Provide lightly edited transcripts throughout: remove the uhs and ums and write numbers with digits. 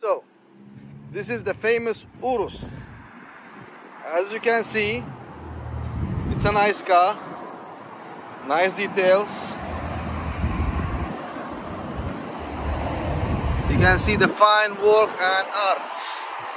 So, this is the famous Urus. As you can see, it's a nice car, nice details. You can see the fine work and arts.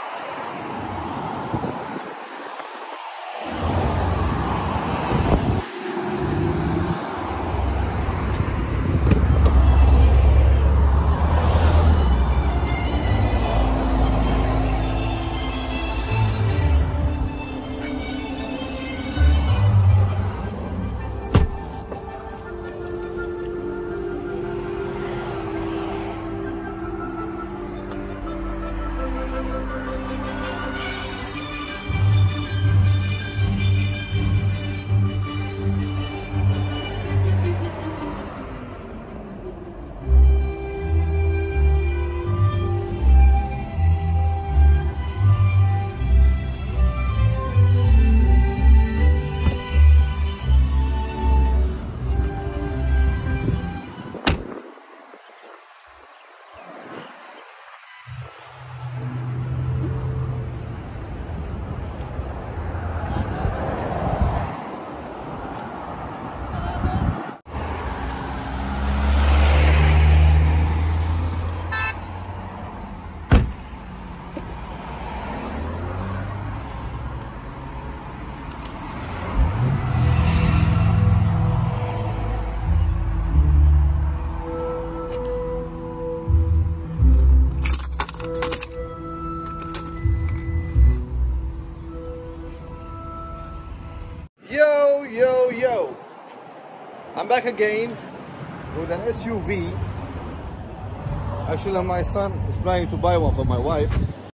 Yo, I'm back again with an SUV. Actually, my son is planning to buy one for my wife.